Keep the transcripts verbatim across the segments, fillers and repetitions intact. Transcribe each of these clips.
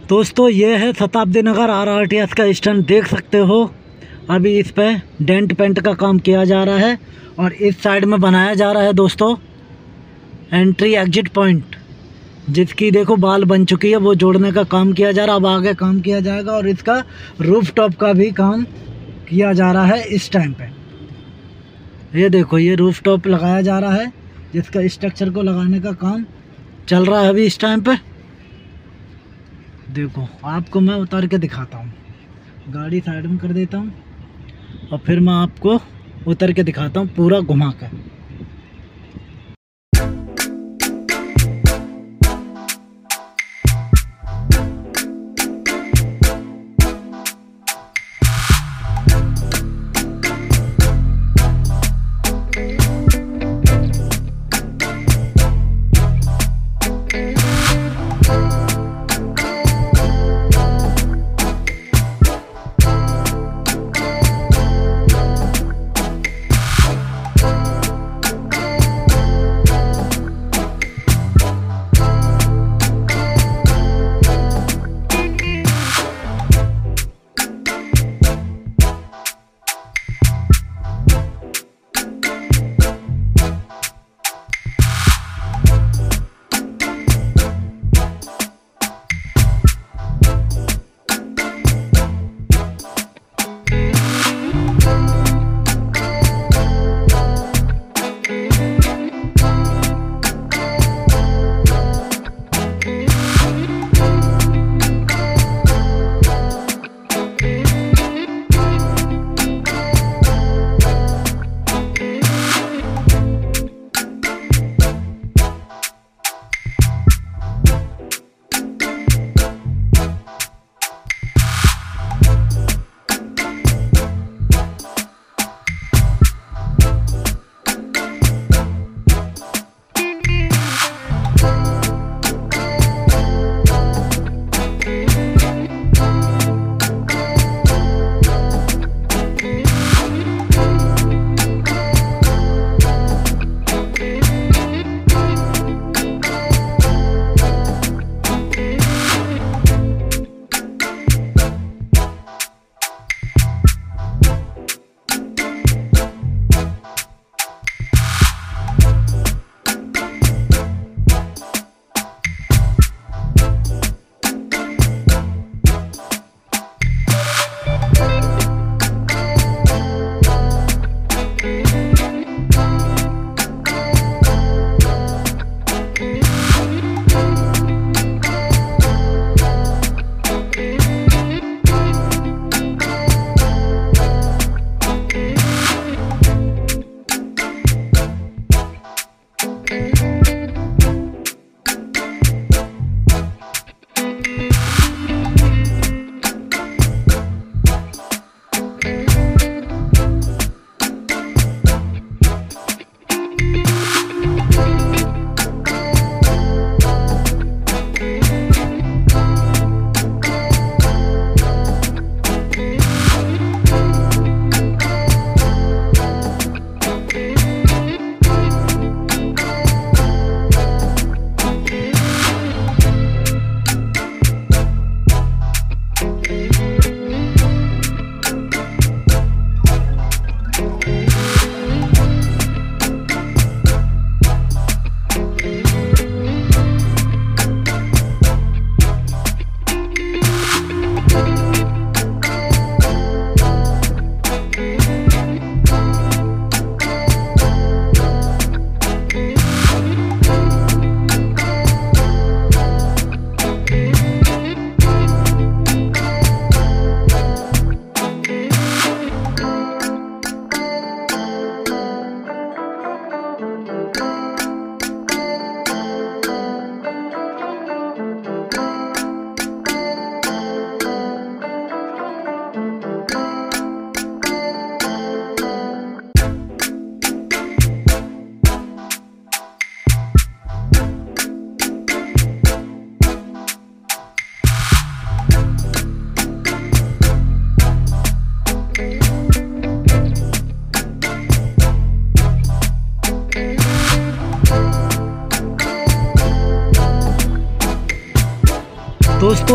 दोस्तों ये है Shatabdi Nagar R R T S का स्टैंड, देख सकते हो। अभी इस पे डेंट पेंट का काम किया जा रहा है और इस साइड में बनाया जा रहा है दोस्तों एंट्री एग्जिट पॉइंट, जिसकी देखो बाल बन चुकी है, वो जोड़ने का काम किया जा रहा है। अब आगे काम किया जाएगा और इसका रूफ टॉप का भी काम किया जा रहा है इस टाइम पे। ये देखो ये रूफ टॉप लगाया जा रहा है, जिसका स्ट्रक्चर को लगाने का काम चल रहा है अभी इस टाइम पे। देखो आपको मैं उतार के दिखाता हूँ, गाड़ी साइड में कर देता हूँ और फिर मैं आपको उतर के दिखाता हूँ पूरा घुमा कर।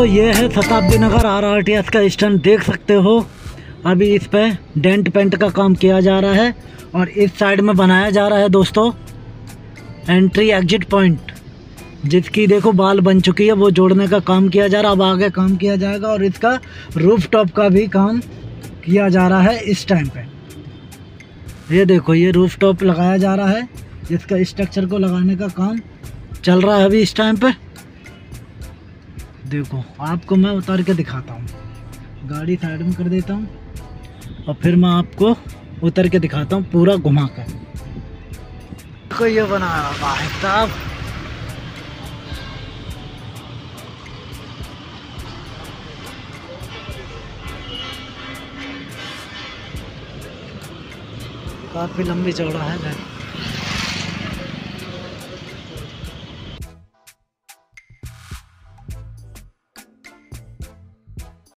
दोस्तों ये है Shatabdi Nagar R R T S का स्टैंड, देख सकते हो। अभी इस पे डेंट पेंट का काम किया जा रहा है और इस साइड में बनाया जा रहा है दोस्तों एंट्री एग्जिट पॉइंट, जिसकी देखो बाल बन चुकी है, वो जोड़ने का काम किया जा रहा है। अब आगे काम किया जाएगा और इसका रूफ टॉप का भी काम किया जा रहा है इस टाइम पे। ये देखो ये रूफ टॉप लगाया जा रहा है, जिसका स्ट्रक्चर को लगाने का काम चल रहा है अभी इस टाइम पे। देखो आपको मैं उतार के दिखाता हूँ, गाड़ी साइड में कर देता हूँ और फिर मैं आपको उतर के दिखाता हूँ पूरा घुमा कर। देखो ये बनाया भाई साहब, काफ़ी लंबी चौड़ा है।